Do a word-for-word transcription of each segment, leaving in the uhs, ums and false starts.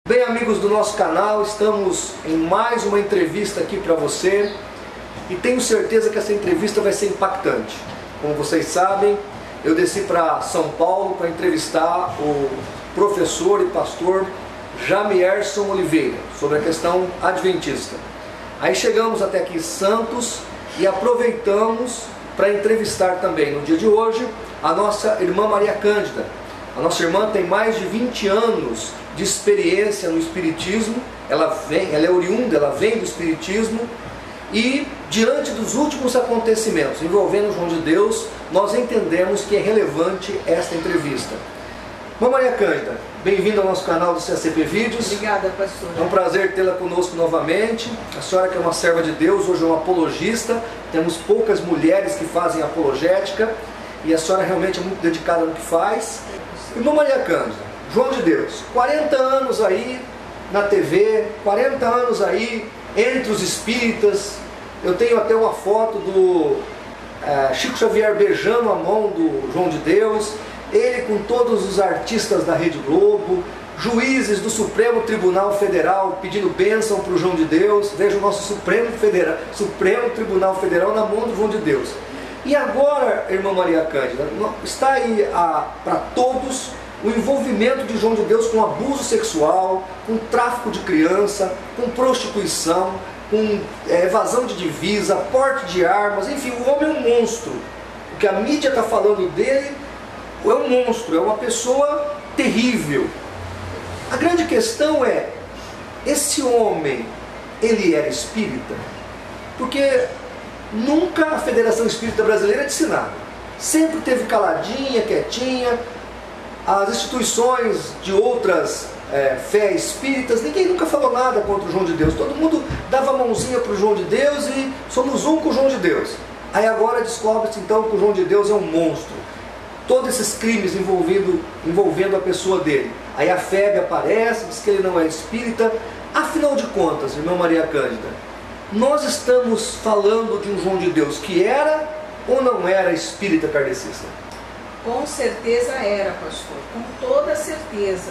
Bem, amigos do nosso canal, estamos em mais uma entrevista aqui para você e tenho certeza que essa entrevista vai ser impactante. Como vocês sabem, eu desci para São Paulo para entrevistar o professor e pastor Jamierson Oliveira sobre a questão adventista. Aí chegamos até aqui em Santos e aproveitamos para entrevistar também no dia de hoje a nossa irmã Maria Cândida. A nossa irmã tem mais de vinte anos de experiência no Espiritismo, ela, vem, ela é oriunda, ela vem do Espiritismo e diante dos últimos acontecimentos envolvendo João de Deus, nós entendemos que é relevante esta entrevista. Irmã Maria Cândida, bem-vinda ao nosso canal do C A C P Vídeos. Obrigada, pastor. É um prazer tê-la conosco novamente. A senhora que é uma serva de Deus, hoje é uma apologista, temos poucas mulheres que fazem apologética e a senhora realmente é muito dedicada no que faz. Irmã Maria Cândida, João de Deus, quarenta anos aí na T V, quarenta anos aí entre os espíritas. Eu tenho até uma foto do é, Chico Xavier beijando a mão do João de Deus, ele com todos os artistas da Rede Globo, juízes do Supremo Tribunal Federal pedindo bênção para o João de Deus. Veja o nosso Supremo, Federal, Supremo Tribunal Federal na mão do João de Deus. E agora, irmã Maria Cândida, está aí para todos o envolvimento de João de Deus com abuso sexual, com tráfico de criança, com prostituição, com é, evasão de divisa, porte de armas, enfim, o homem é um monstro. O que a mídia está falando dele é um monstro, é uma pessoa terrível. A grande questão é, esse homem, ele era espírita? Porque nunca a Federação Espírita Brasileira disse nada. Sempre teve caladinha, quietinha. As instituições de outras é, fé espíritas, ninguém nunca falou nada contra o João de Deus. Todo mundo dava a mãozinha para o João de Deus e somos um com o João de Deus. Aí agora descobre-se então que o João de Deus é um monstro. Todos esses crimes envolvendo, envolvendo a pessoa dele. Aí a F E B aparece, diz que ele não é espírita. Afinal de contas, irmã Maria Cândida, nós estamos falando de um João de Deus que era ou não era espírita kardecista? Com certeza era, pastor, com toda certeza.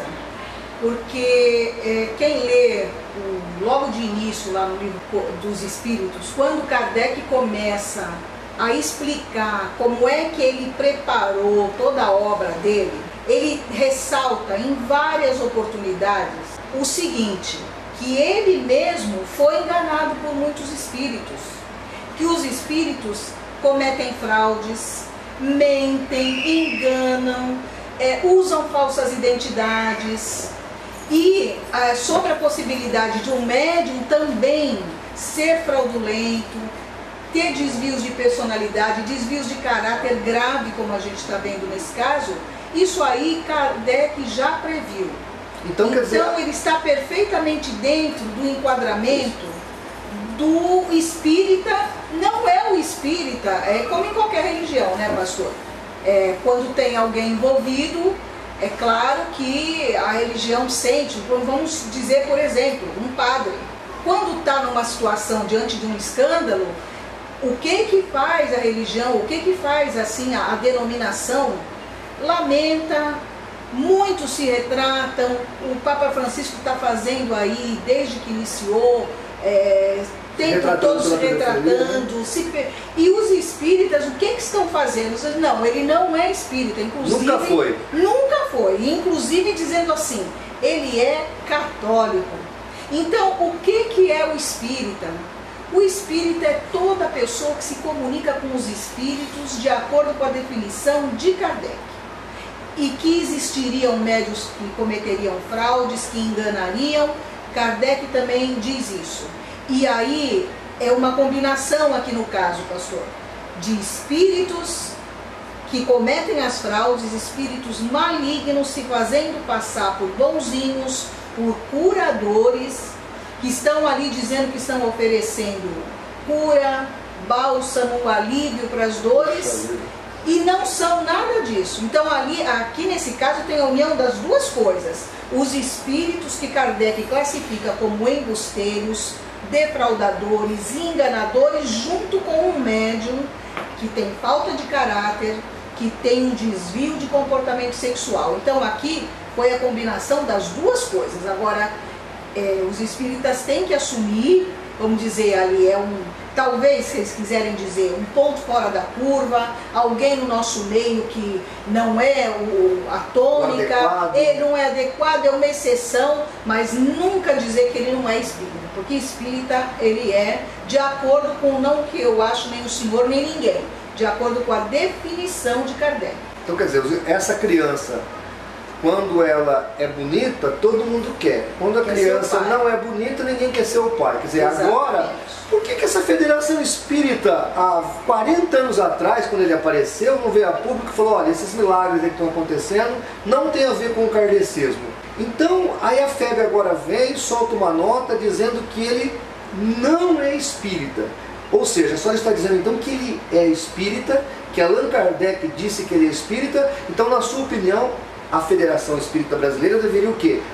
Porque é, quem lê o, logo de início lá no livro dos Espíritos, quando Kardec começa a explicar como é que ele preparou toda a obra dele, ele ressalta em várias oportunidades o seguinte, que ele mesmo foi enganado por muitos espíritos, que os espíritos cometem fraudes, mentem, enganam, é, usam falsas identidades e é, sobre a possibilidade de um médium também ser fraudulento, ter desvios de personalidade, desvios de caráter grave, como a gente está vendo nesse caso, isso aí Kardec já previu. Então, quer dizer... então ele está perfeitamente dentro do enquadramento do espírita. Não é o espírita, é como em qualquer religião, né, pastor? É, quando tem alguém envolvido, é claro que a religião sente, vamos dizer, por exemplo, um padre, quando está numa situação diante de um escândalo, o que que faz a religião, o que que faz assim a, a denominação? Lamenta, muitos se retratam, o Papa Francisco está fazendo aí, desde que iniciou, é, tempo todos se retratando, se, e os espíritas, o que que estão fazendo? Não, ele não é espírita, inclusive... Nunca foi. Nunca foi, inclusive dizendo assim, ele é católico. Então, o que que é o espírita? O espírita é toda pessoa que se comunica com os espíritos de acordo com a definição de Kardec. E que existiriam médios que cometeriam fraudes, que enganariam, Kardec também diz isso. E aí é uma combinação aqui no caso, pastor, de espíritos que cometem as fraudes, espíritos malignos se fazendo passar por bonzinhos, por curadores, que estão ali dizendo que estão oferecendo cura, bálsamo, alívio para as dores, e não são nada disso. Então ali, aqui nesse caso tem a união das duas coisas, os espíritos que Kardec classifica como embusteiros, defraudadores, enganadores, junto com um médium que tem falta de caráter, que tem um desvio de comportamento sexual. Então aqui Foi a combinação das duas coisas. Agora, é, os espíritas têm que assumir, vamos dizer ali, é um, talvez, se eles quiserem dizer, um ponto fora da curva, alguém no nosso meio que não é o, a tônica, ele não é adequado, é uma exceção, mas nunca dizer que ele não é espírita, porque espírita ele é de acordo com, não que eu acho nem o senhor nem ninguém, de acordo com a definição de Kardec. Então quer dizer, essa criança, quando ela é bonita, todo mundo quer. Quando a quer criança não é bonita, ninguém quer ser o pai. Quer dizer, exatamente. Agora, por que, que essa federação espírita, há quarenta anos atrás, quando ele apareceu, não veio a público e falou, olha, esses milagres que estão acontecendo não tem a ver com o kardecismo. Então, aí a F E B agora vem e solta uma nota dizendo que ele não é espírita. Ou seja, a senhora está dizendo então que ele é espírita, que Allan Kardec disse que ele é espírita, então na sua opinião, a Federação Espírita Brasileira deveria o quê?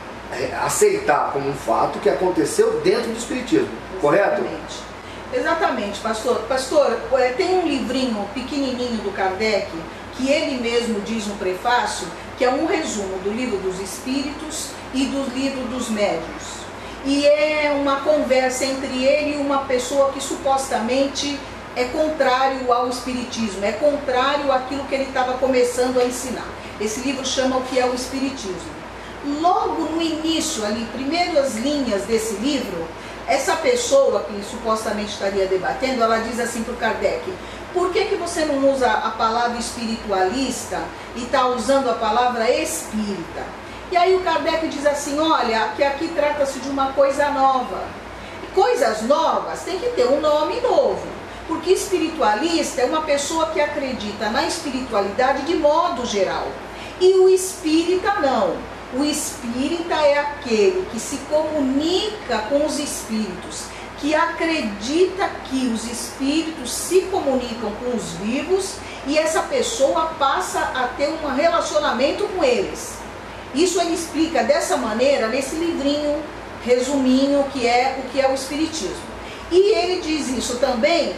Aceitar como um fato que aconteceu dentro do espiritismo, correto? Exatamente. Exatamente, pastor. Pastor, tem um livrinho pequenininho do Kardec, que ele mesmo diz no prefácio, que é um resumo do Livro dos Espíritos e do Livro dos Médiuns. E é uma conversa entre ele e uma pessoa que supostamente é contrário ao espiritismo, é contrário àquilo que ele estava começando a ensinar. Esse livro chama O que é o Espiritismo. Logo no início, ali, primeiras linhas desse livro, essa pessoa que supostamente estaria debatendo, ela diz assim para o Kardec, por que, que você não usa a palavra espiritualista e está usando a palavra espírita? E aí o Kardec diz assim, olha, que aqui trata-se de uma coisa nova. Coisas novas tem que ter um nome novo. Porque espiritualista é uma pessoa que acredita na espiritualidade de modo geral. E o espírita não. O espírita é aquele que se comunica com os espíritos, que acredita que os espíritos se comunicam com os vivos e essa pessoa passa a ter um relacionamento com eles. Isso ele explica dessa maneira nesse livrinho, resuminho, que é o que é o espiritismo. E ele diz isso também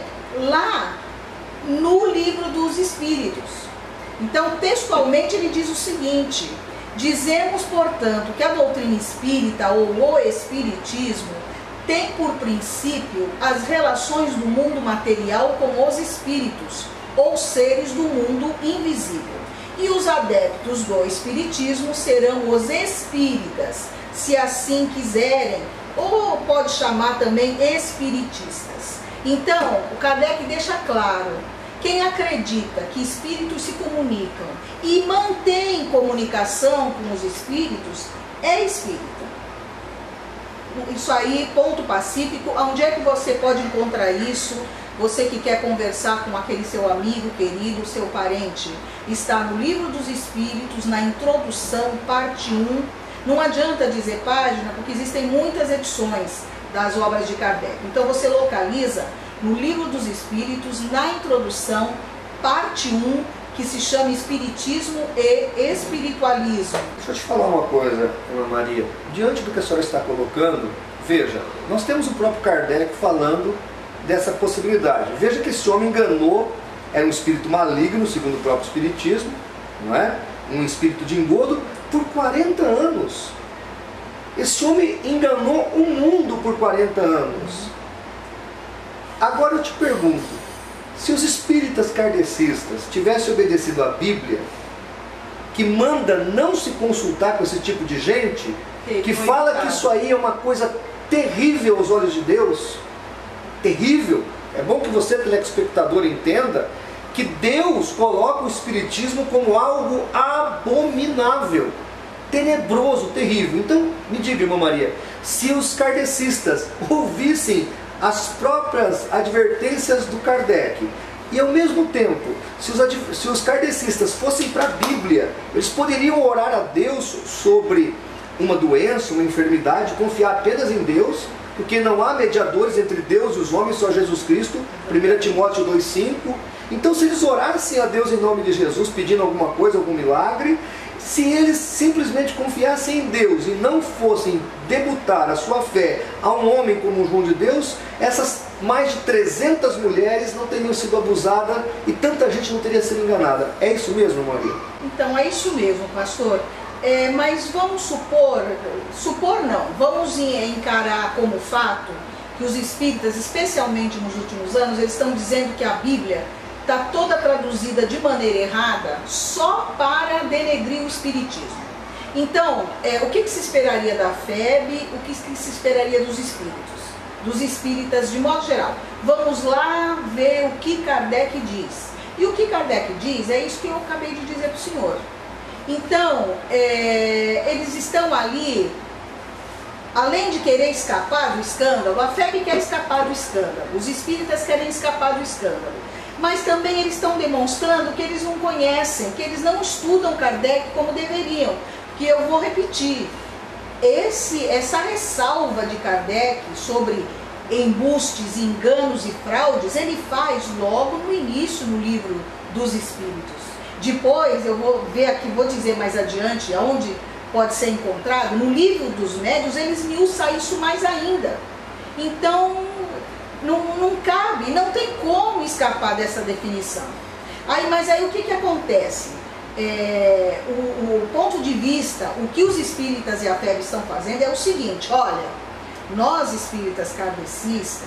lá no Livro dos Espíritos. Então, textualmente, ele diz o seguinte, dizemos, portanto, que a doutrina espírita ou o espiritismo tem por princípio as relações do mundo material com os espíritos, ou seres do mundo invisível. E os adeptos do espiritismo serão os espíritas, se assim quiserem, ou pode chamar também espiritistas. Então, o Kardec deixa claro, quem acredita que espíritos se comunicam e mantém comunicação com os espíritos, é espírita. Isso aí, ponto pacífico. Onde é que você pode encontrar isso? Você que quer conversar com aquele seu amigo querido, seu parente, está no Livro dos Espíritos, na introdução, parte um. Não adianta dizer página, porque existem muitas edições das obras de Kardec. Então você localiza no Livro dos Espíritos, na introdução, parte um, que se chama Espiritismo e Espiritualismo. Deixa eu te falar uma coisa, Ana Maria. Diante do que a senhora está colocando, veja, nós temos o próprio Kardec falando dessa possibilidade. Veja que esse homem enganou, era um espírito maligno, segundo o próprio espiritismo, não é? Um espírito de engodo, por quarenta anos. Esse homem enganou o mundo por quarenta anos. Agora eu te pergunto, se os espíritas kardecistas tivessem obedecido à Bíblia, que manda não se consultar com esse tipo de gente, que fala que isso aí é uma coisa terrível aos olhos de Deus, terrível, é bom que você, telespectador, entenda que Deus coloca o espiritismo como algo abominável, tenebroso, terrível. Então, me diga, irmã Maria, se os kardecistas ouvissem as próprias advertências do Kardec, e ao mesmo tempo, se os, se os kardecistas fossem para a Bíblia, eles poderiam orar a Deus sobre uma doença, uma enfermidade, confiar apenas em Deus, porque não há mediadores entre Deus e os homens, só Jesus Cristo, primeira Timóteo dois, cinco. Então, se eles orassem a Deus em nome de Jesus, pedindo alguma coisa, algum milagre, se eles simplesmente confiassem em Deus e não fossem debutar a sua fé a um homem como o João de Deus, essas mais de trezentas mulheres não teriam sido abusadas e tanta gente não teria sido enganada. É isso mesmo, Maria? Então, é isso mesmo, pastor. É, mas vamos supor, supor não, vamos encarar como fato que os espíritas, especialmente nos últimos anos, eles estão dizendo que a Bíblia está toda traduzida de maneira errada só para denegrir o espiritismo. Então, é, o que, que se esperaria da F E B, o que, que se esperaria dos espíritos, dos espíritas de modo geral? Vamos lá ver o que Kardec diz. E o que Kardec diz é isso que eu acabei de dizer para o senhor. Então, é, eles estão ali, além de querer escapar do escândalo, a F E B quer escapar do escândalo, os espíritas querem escapar do escândalo, mas também eles estão demonstrando que eles não conhecem, que eles não estudam Kardec como deveriam, que eu vou repetir, esse, essa ressalva de Kardec sobre embustes, enganos e fraudes, ele faz logo no início no livro dos Espíritos. Depois eu vou ver aqui, vou dizer mais adiante aonde pode ser encontrado, no livro dos médiuns eles esmiuçam isso mais ainda. Então não, não cabe, não tem como escapar dessa definição. Aí, mas aí o que, que acontece? É, o, o ponto de vista, o que os espíritas e a F E B estão fazendo é o seguinte: olha, nós espíritas kardecistas,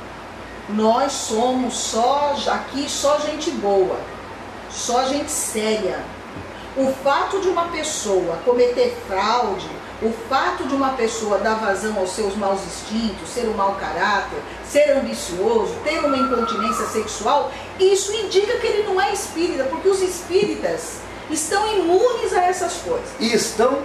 nós somos só, aqui só gente boa, só gente séria. O fato de uma pessoa cometer fraude, o fato de uma pessoa dar vazão aos seus maus instintos, ser um mau caráter, ser ambicioso, ter uma incontinência sexual, isso indica que ele não é espírita, porque os espíritas estão imunes a essas coisas. E estão?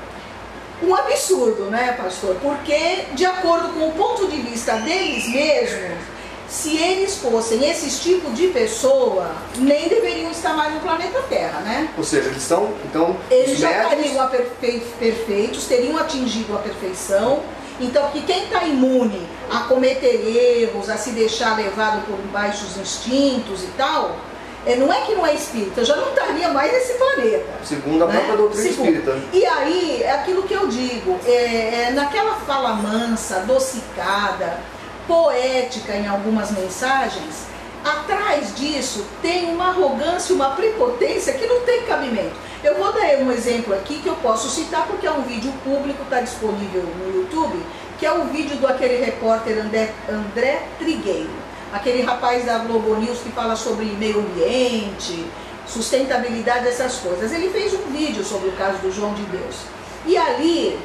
Um absurdo, né, pastor? Porque, de acordo com o ponto de vista deles mesmos, se eles fossem esse tipo de pessoa, nem deveriam estar mais no planeta Terra, né? Ou seja, eles estão, então, eles já médios... estariam aperfe... perfeitos, teriam atingido a perfeição. Então, que quem está imune a cometer erros, a se deixar levado por baixos instintos e tal, é, não é que não é espírita, já não estaria mais nesse planeta. Segundo a né? própria doutrina Segundo. espírita. E aí, é aquilo que eu digo, é, é, naquela fala mansa, adocicada, poética em algumas mensagens, atrás disso tem uma arrogância, uma prepotência que não tem cabimento. Eu vou dar um exemplo aqui que eu posso citar porque é um vídeo público, está disponível no YouTube, que é o vídeo do aquele repórter André, André Trigueiro, aquele rapaz da Globo News que fala sobre meio ambiente, sustentabilidade, essas coisas. Ele fez um vídeo sobre o caso do João de Deus. E ali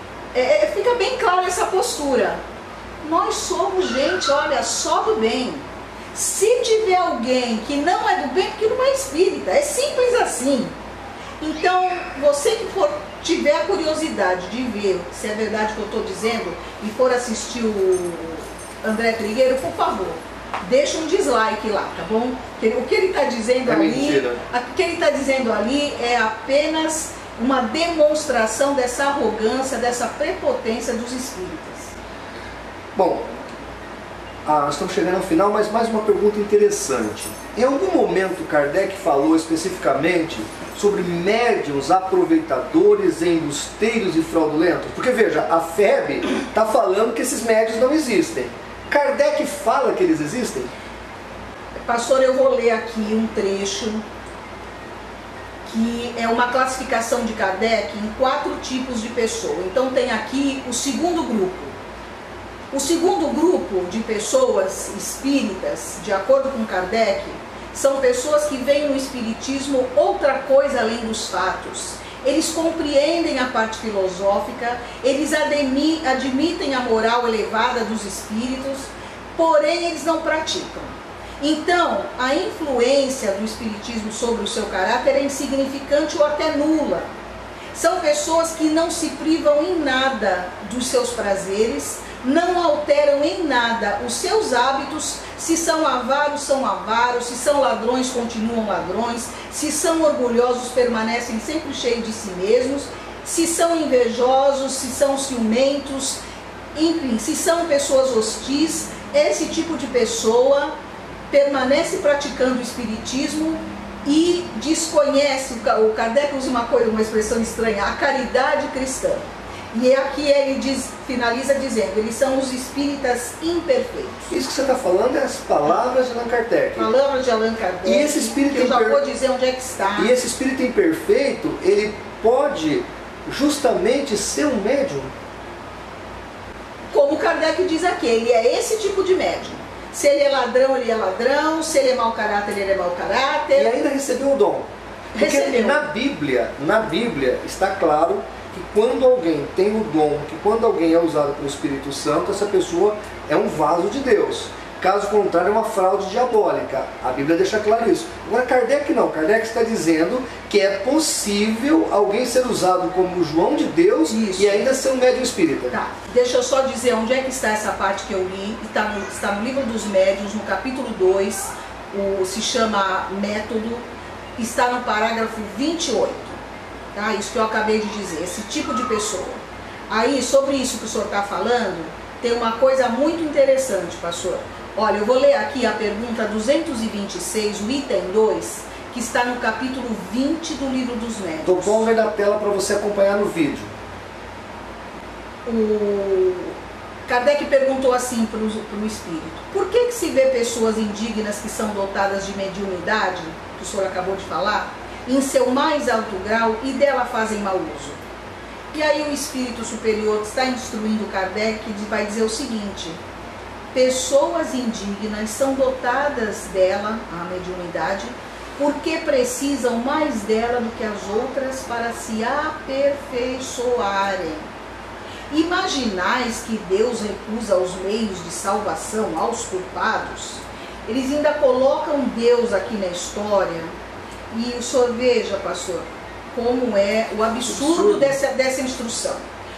é, fica bem clara essa postura. Nós somos gente, olha, só do bem. Se tiver alguém que não é do bem, porque não é espírita, é simples assim. Então, você que for, tiver a curiosidade de ver se é verdade o que eu estou dizendo e for assistir o André Trigueiro, por favor, deixa um dislike lá, tá bom? O que ele está dizendo é ali, mentira. o que ele está dizendo ali é apenas uma demonstração dessa arrogância, dessa prepotência dos espíritas. Bom, ah, nós estamos chegando ao final, mas mais uma pergunta interessante. Em algum momento Kardec falou especificamente sobre médiuns aproveitadores, embusteiros e fraudulentos? Porque veja, a F E B está falando que esses médiuns não existem. Kardec fala que eles existem? Pastor, eu vou ler aqui um trecho que é uma classificação de Kardec em quatro tipos de pessoa. Então tem aqui o segundo grupo. O segundo grupo de pessoas espíritas, de acordo com Kardec, são pessoas que veem no espiritismo outra coisa além dos fatos. Eles compreendem a parte filosófica, eles admitem a moral elevada dos espíritos, porém eles não praticam. Então, a influência do espiritismo sobre o seu caráter é insignificante ou até nula. São pessoas que não se privam em nada dos seus prazeres, não alteram em nada os seus hábitos. Se são avaros, são avaros, se são ladrões, continuam ladrões, se são orgulhosos, permanecem sempre cheios de si mesmos, se são invejosos, se são ciumentos, enfim, se são pessoas hostis, esse tipo de pessoa permanece praticando o espiritismo e desconhece, o Kardec usa uma coisa, uma expressão estranha, a caridade cristã. E aqui ele diz, finaliza dizendo, eles são os espíritas imperfeitos. Isso que você está falando é as palavras de Allan Kardec. Palavras de Allan Kardec. E esse espírito que eu já imper... vou dizer onde é que está. E esse espírito imperfeito, ele pode justamente ser um médium? Como Kardec diz aqui, ele é esse tipo de médium. Se ele é ladrão, ele é ladrão. Se ele é mau caráter, ele é mau caráter. E ainda recebeu o dom. Porque Recebeu. na Bíblia, na Bíblia está claro que quando alguém tem o dom, que quando alguém é usado pelo Espírito Santo, essa pessoa é um vaso de Deus. Caso contrário, é uma fraude diabólica. A Bíblia deixa claro isso. Agora, Kardec não. Kardec está dizendo que é possível alguém ser usado como João de Deus Isso. e ainda ser um médium espírita. Tá, deixa eu só dizer onde é que está essa parte que eu li. Está no, está no livro dos médiuns, no capítulo dois, o, se chama Método, está no parágrafo vinte e oito. Tá? Isso que eu acabei de dizer, esse tipo de pessoa. Aí, sobre isso que o senhor está falando, tem uma coisa muito interessante, pastor. Olha, eu vou ler aqui a pergunta duzentos e vinte e seis, o item dois, que está no capítulo vinte do livro dos médiuns. Estou pondo aí na tela para você acompanhar no vídeo. O Kardec perguntou assim para o espírito: por que que se vê pessoas indignas que são dotadas de mediunidade, que o senhor acabou de falar, em seu mais alto grau e dela fazem mau uso? E aí o espírito superior que está instruindo Kardec vai dizer o seguinte: pessoas indignas são dotadas dela, a mediunidade, porque precisam mais dela do que as outras para se aperfeiçoarem. Imaginais que Deus recusa os meios de salvação aos culpados? Eles ainda colocam Deus aqui na história. E o senhor veja, pastor, como é o absurdo, absurdo. Dessa, dessa instrução.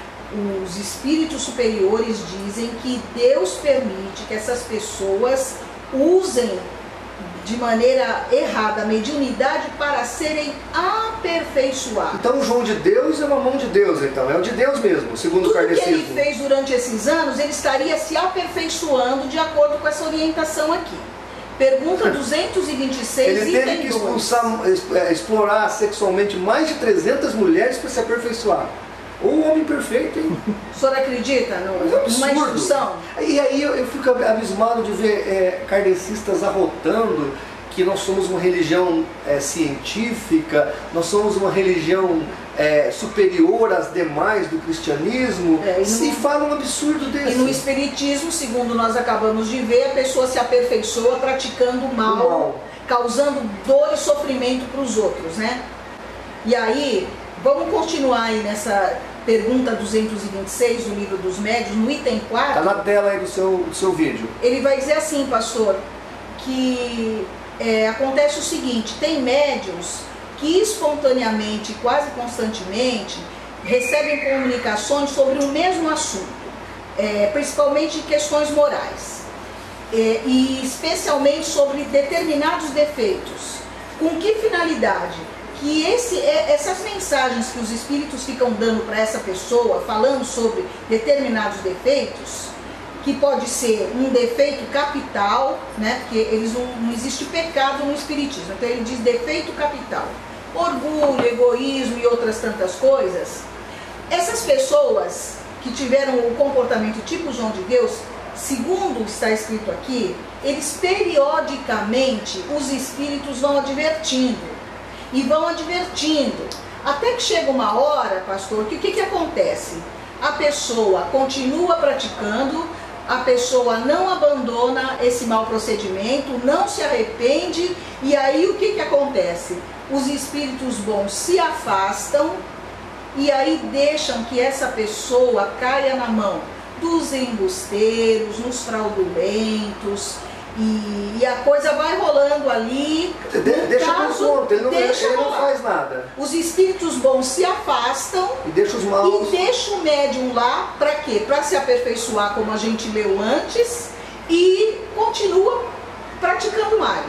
Os espíritos superiores dizem que Deus permite que essas pessoas usem de maneira errada a mediunidade para serem aperfeiçoados. Então o João de Deus é uma mão de Deus, então, é o de Deus mesmo, segundo o kardecismo. Tudo que ele fez durante esses anos, ele estaria se aperfeiçoando de acordo com essa orientação aqui. Pergunta duzentos e vinte e seis, ele teve que expulsar, explorar sexualmente mais de trezentas mulheres para se aperfeiçoar. O homem perfeito, hein? O senhor acredita numa é um instrução? E aí eu, eu fico abismado de ver é, kardecistas arrotando que nós somos uma religião é, científica, nós somos uma religião é, superior às demais do cristianismo, é, e, no, e falam um absurdo desse. E no espiritismo, segundo nós acabamos de ver, a pessoa se aperfeiçoa praticando mal, mal. causando dor e sofrimento para os outros, né? E aí, vamos continuar aí nessa pergunta duzentos e vinte e seis do livro dos médiuns, no item quatro. Está na tela aí do seu, do seu vídeo. Ele vai dizer assim, pastor, que é, acontece o seguinte: tem médiuns que espontaneamente, quase constantemente, recebem comunicações sobre o mesmo assunto, é, principalmente questões morais, é, e especialmente sobre determinados defeitos. Com que finalidade? Que esse, essas mensagens que os espíritos ficam dando para essa pessoa, falando sobre determinados defeitos, que pode ser um defeito capital, né? Porque eles não, não existe pecado no espiritismo, então ele diz defeito capital, orgulho, egoísmo e outras tantas coisas. Essas pessoas que tiveram o comportamento tipo João de Deus, segundo está escrito aqui, eles periodicamente, os espíritos vão advertindo, e vão advertindo, até que chega uma hora, pastor, que o que, que acontece? A pessoa continua praticando, a pessoa não abandona esse mau procedimento, não se arrepende, e aí o que, que acontece? Os espíritos bons se afastam, e aí deixam que essa pessoa caia na mão dos embusteiros, nos fraudulentos, E, e a coisa vai rolando ali. De, deixa por conta, ele, não, deixa ele não faz nada. Os espíritos bons se afastam e deixa os maus. E deixa o médium lá para quê? Para se aperfeiçoar, como a gente leu antes, e continua praticando mais.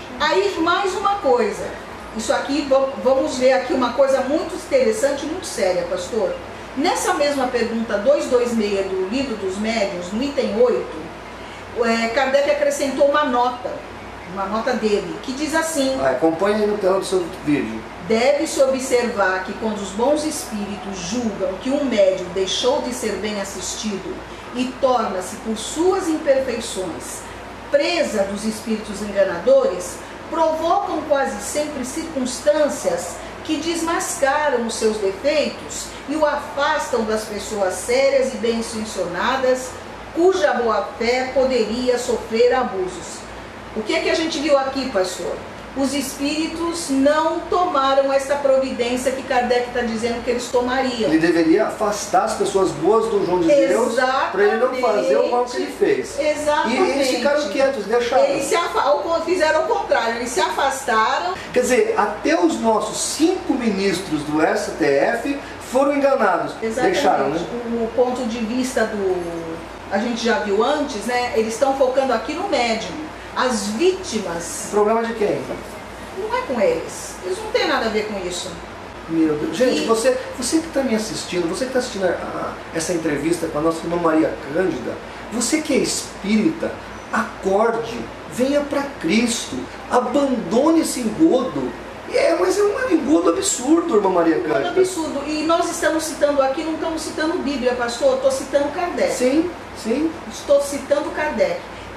Aí mais uma coisa. Isso aqui, vamos ver aqui uma coisa muito interessante, muito séria, pastor. Nessa mesma pergunta duzentos e vinte e seis do livro dos médiuns, no item oito, É, Kardec acrescentou uma nota, uma nota dele, que diz assim: ah, acompanhe aí no tela do seu vídeo. Deve-se observar que quando os bons espíritos julgam que um médium deixou de ser bem assistido e torna-se por suas imperfeições presa dos espíritos enganadores, provocam quase sempre circunstâncias que desmascaram os seus defeitos e o afastam das pessoas sérias e bem-intencionadas, cuja boa-fé poderia sofrer abusos. O que é que a gente viu aqui, pastor? Os espíritos não tomaram essa providência que Kardec está dizendo que eles tomariam. Ele deveria afastar as pessoas boas do João de Deus para ele não fazer o mal que ele fez. Exatamente. E eles ficaram quietos, deixaram. Eles se afa- fizeram o contrário, eles se afastaram. Quer dizer, até os nossos cinco ministros do S T F foram enganados. Exatamente. Deixaram, né? O ponto de vista do... A gente já viu antes, né? Eles estão focando aqui no médium. As vítimas... O problema de quem? Não é com eles. Eles não têm nada a ver com isso. Meu Deus. Gente, E- você, você que está me assistindo, você que está assistindo a- a- essa entrevista com a nossa irmã Maria Cândida, você que é espírita, acorde, venha para Cristo, abandone esse engodo. É, mas é um engodo absurdo, irmã Maria É um Cândida. absurdo. E nós estamos citando aqui, não estamos citando Bíblia, pastor. Estou citando Kardec. Sim, sim. Estou citando Kardec.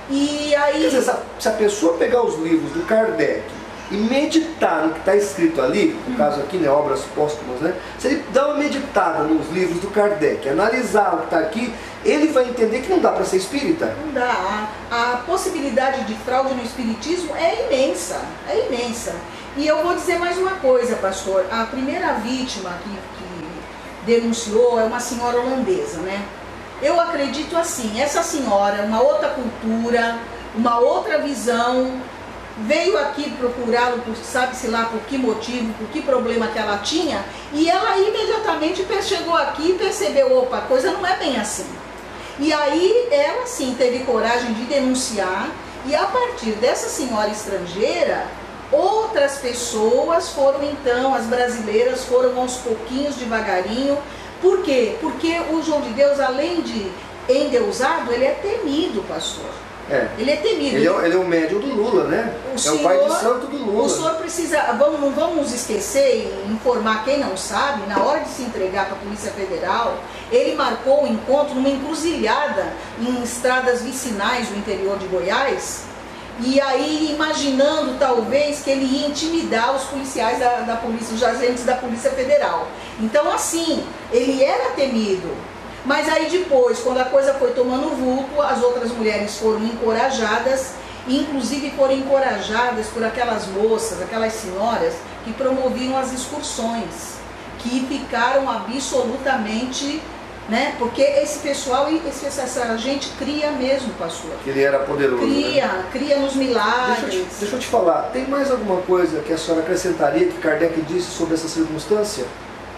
E aí... Quer dizer, se a, se a pessoa pegar os livros do Kardec e meditar no que está escrito ali, no caso aqui, né, obras póstumas, né? Se ele dá uma meditada nos livros do Kardec, analisar o que está aqui, ele vai entender que não dá para ser espírita. Não dá. A, a possibilidade de fraude no espiritismo é imensa. É imensa. E eu vou dizer mais uma coisa, pastor. A primeira vítima que, que denunciou é uma senhora holandesa, né? Eu acredito assim, essa senhora, uma outra cultura, uma outra visão, veio aqui procurá-lo, por sabe-se lá por que motivo, por que problema que ela tinha, e ela imediatamente chegou aqui e percebeu, opa, a coisa não é bem assim. E aí ela sim teve coragem de denunciar, e a partir dessa senhora estrangeira, outras pessoas foram então, as brasileiras foram aos pouquinhos, devagarinho. Por quê? Porque o João de Deus, além de endeusado, ele é temido, pastor. É. Ele é temido. Ele é, ele é o médium do Lula, né? O é senhor- o pai de santo do Lula. O senhor precisa, vamos, não vamos esquecer e informar quem não sabe, na hora de se entregar para a Polícia Federal, ele marcou um encontro numa encruzilhada em estradas vicinais do interior de Goiás, e aí imaginando talvez que ele ia intimidar os policiais da, da polícia, os agentes da Polícia Federal. Então assim, ele era temido. Mas aí depois, quando a coisa foi tomando vulto, as outras mulheres foram encorajadas, e inclusive foram encorajadas por aquelas moças, aquelas senhoras que promoviam as excursões, que ficaram absolutamente, né? Porque esse pessoal, esse, essa gente cria mesmo, pastor. Ele era poderoso. Cria, né? cria nos milagres. Deixa eu, te, deixa eu te falar, tem mais alguma coisa que a senhora acrescentaria que Kardec disse sobre essa circunstância?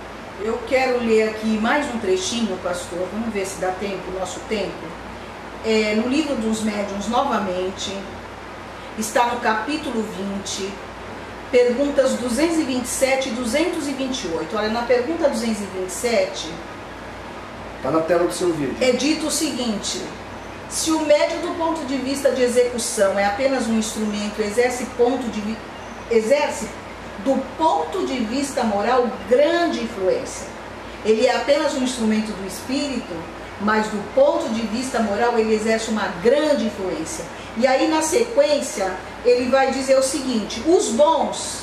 Eu quero ler aqui mais um trechinho, pastor, vamos ver se dá tempo, nosso tempo. É, no livro dos médiuns, novamente, está no capítulo vinte, perguntas duzentos e vinte e sete e duzentos e vinte e oito. Olha, na pergunta duzentos e vinte e sete, Está na tela do seu vídeo. é dito o seguinte: se o médium do ponto de vista de execução é apenas um instrumento, exerce ponto de vi- exerce do ponto de vista moral grande influência. Ele é apenas um instrumento do espírito, mas do ponto de vista moral ele exerce uma grande influência. E aí na sequência ele vai dizer o seguinte: os bons,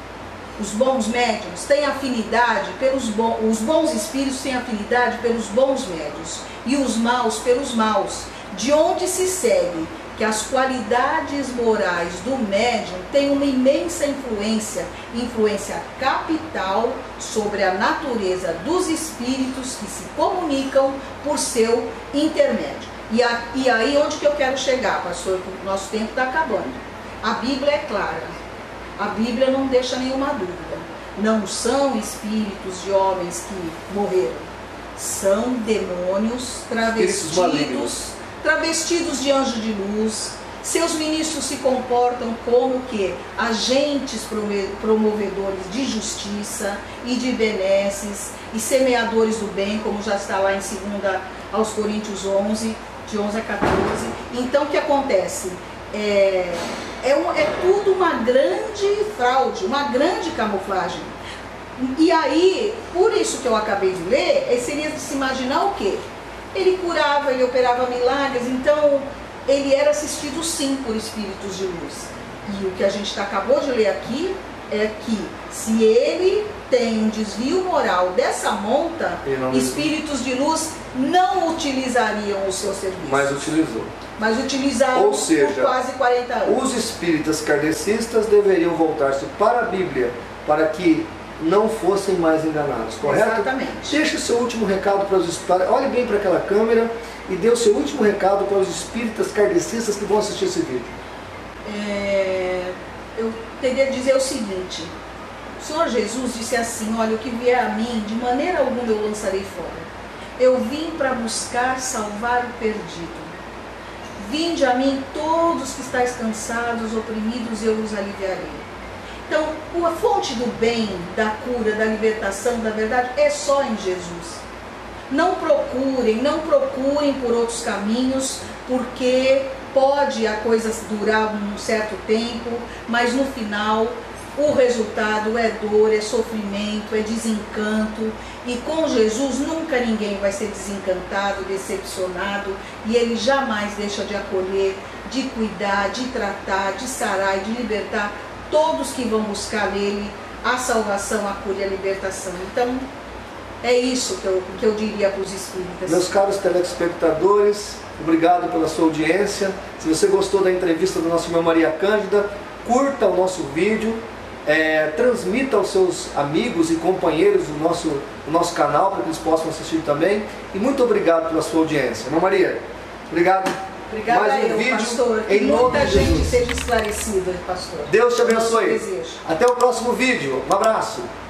os bons médiuns têm afinidade pelos bons, os bons espíritos têm afinidade pelos bons médiuns e os maus pelos maus, de onde se segue que as qualidades morais do médium têm uma imensa influência, influência capital sobre a natureza dos espíritos que se comunicam por seu intermédio. E, a, e aí onde que eu quero chegar, pastor, porque o nosso tempo está acabando. A Bíblia é clara, a Bíblia não deixa nenhuma dúvida. Não são espíritos de homens que morreram, são demônios Espíritos malignos. travestidos travestidos de anjo de luz. Seus ministros se comportam como que agentes promovedores de justiça e de benesses e semeadores do bem, como já está lá em segunda aos Coríntios onze, de onze a quatorze. Então o que acontece? É, é, um, é tudo uma grande fraude, uma grande camuflagem. E aí, por isso que eu acabei de ler, seria de se imaginar o quê? Ele curava, ele operava milagres, então ele era assistido sim por espíritos de luz. E o que a gente acabou de ler aqui é que se ele tem um desvio moral dessa monta, espíritos de luz não utilizariam o seu serviço. Mas utilizou. Mas utilizaram Ou seja, por quase quarenta anos. Os espíritas kardecistas deveriam voltar-se para a Bíblia para que não fossem mais enganados, correto? Exatamente. Deixe o seu último recado para os espíritas. Olhe bem para aquela câmera e dê o seu último recado para os espíritas kardecistas que vão assistir esse vídeo. É, eu teria que dizer o seguinte: o Senhor Jesus disse assim: olha, o que vier a mim, de maneira alguma eu lançarei fora. Eu vim para buscar salvar o perdido. Vinde a mim todos que estáis cansados, oprimidos, eu os aliviarei. Então, a fonte do bem, da cura, da libertação, da verdade, é só em Jesus. Não procurem, não procurem por outros caminhos, porque pode a coisa durar um certo tempo, mas no final o resultado é dor, é sofrimento, é desencanto. E com Jesus nunca ninguém vai ser desencantado, decepcionado, e Ele jamais deixa de acolher, de cuidar, de tratar, de sarar e de libertar todos que vão buscar nele a salvação, a cura e a libertação. Então, é isso que eu, que eu diria para os espíritas. Meus caros telespectadores, obrigado pela sua audiência. Se você gostou da entrevista do nosso irmão Maria Cândida, curta o nosso vídeo, é, transmita aos seus amigos e companheiros do nosso, do nosso canal, para que eles possam assistir também. E muito obrigado pela sua audiência. Irmã Maria, obrigado. Obrigada Mais um a eu, vídeo pastor. Que em nome muita de gente Jesus. seja esclarecida, pastor. Deus te É o nosso abençoe. desejo. Até o próximo vídeo. Um abraço.